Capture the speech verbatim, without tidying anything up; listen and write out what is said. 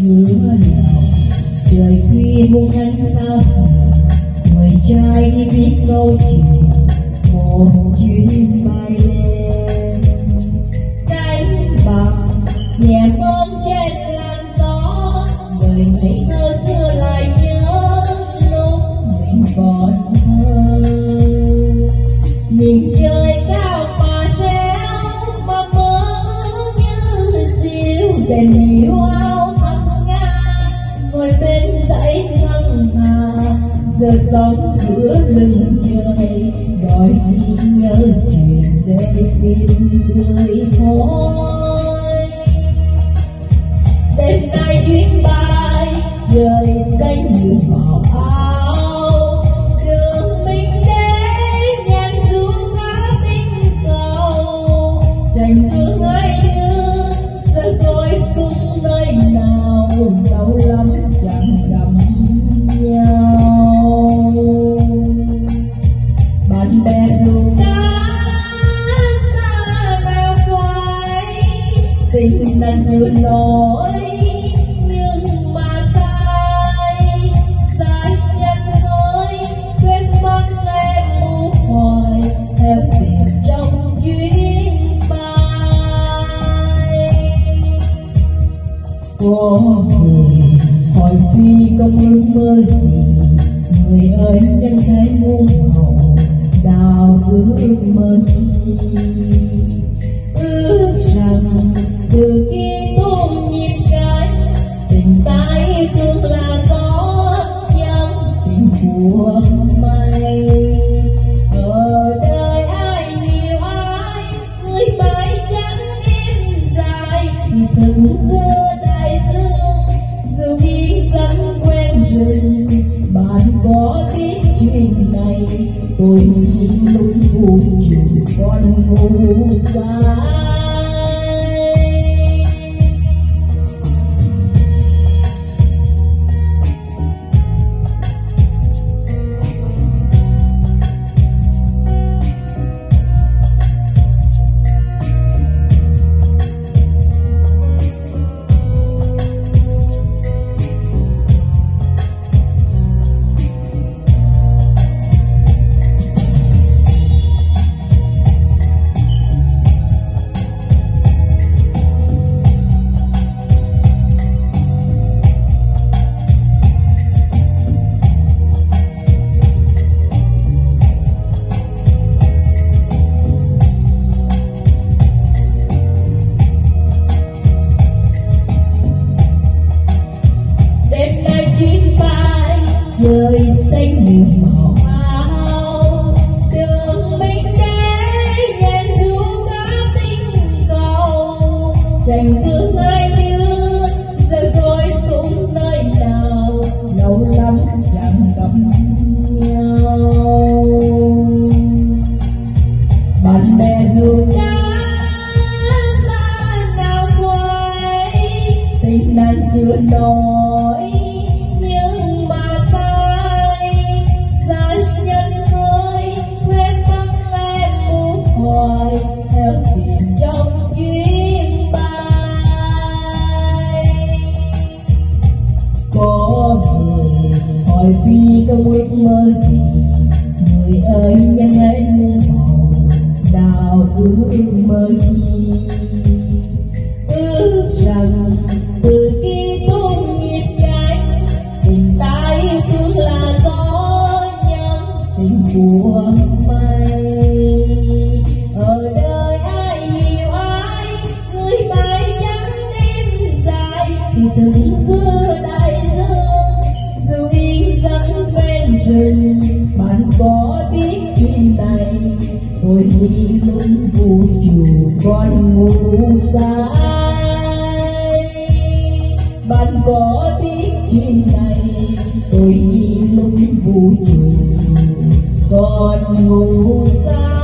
ngứa lòng trời khuya buông ánh sao người trai đi biết câu chuyện một chuyến bay lên cánh bằng nhẹ ôm trên làn gió đời ngây thơ xưa lại nhớ lúc mình còn thơ nhìn trời cao mà réo mà mơ như diều đèn yêu áo thăng ngang ngồi bên dãy ngân hà giờ sóng giữa lưng trời đòi ghi nhớ chuyện đời phim tươi thôi đêm nay chuyến bay trời xanh như màu áo đường mình đến nhàn xuống ngã tinh cầu tranh thương ai như giờ tôi xuống nơi nào lâu lắm chẳng gặp nhau bạn bè dù đã xa bao quay tình đang chưa nổi nhưng mà sai sai nhân ơi quên mất em mu hoài theo tìm trong chuyến bay có người hỏi phi công ước mơ gì người ơi nhân cái muôn màu đào ước mơ chi ước rằng từ khi tung nhịp cánh tình ta yêu thương là gió nhân tình của mây ở đời ai nhiều ai người mãi chẳng im dài thì từng giữa đại dương dù đi dẫn quen rừng bạn có biết chuyện này tôi nghĩ lúc vũ trụ còn ngu sai trời xanh như màu áo đường mình đến nhàn xuống ngã tinh cầu tranh thương ai như giờ tôi xuống nơi nào lâu lắm chẳng gặp nhau bạn bè dù đã xa nào quay tình đang chưa nổi theo tìm trong chuyến bay có người hỏi phi công ước mơ gì người ơi nhân ấy muôn màu đào ước mơ chi ước rằng từ khi tung nhịp cánh tình ta yêu thương là gió nhân tình của mây ở đời ai nhiều ai người mãi chẳng đêm dài thì từng giữa đại dương dù yên dẫn quen rừng bạn có biết chuyện này tôi nghĩ lúc vũ trụ còn ngu sai bạn có biết chuyện này tôi nghĩ lúc vũ trụ còn ngu sai.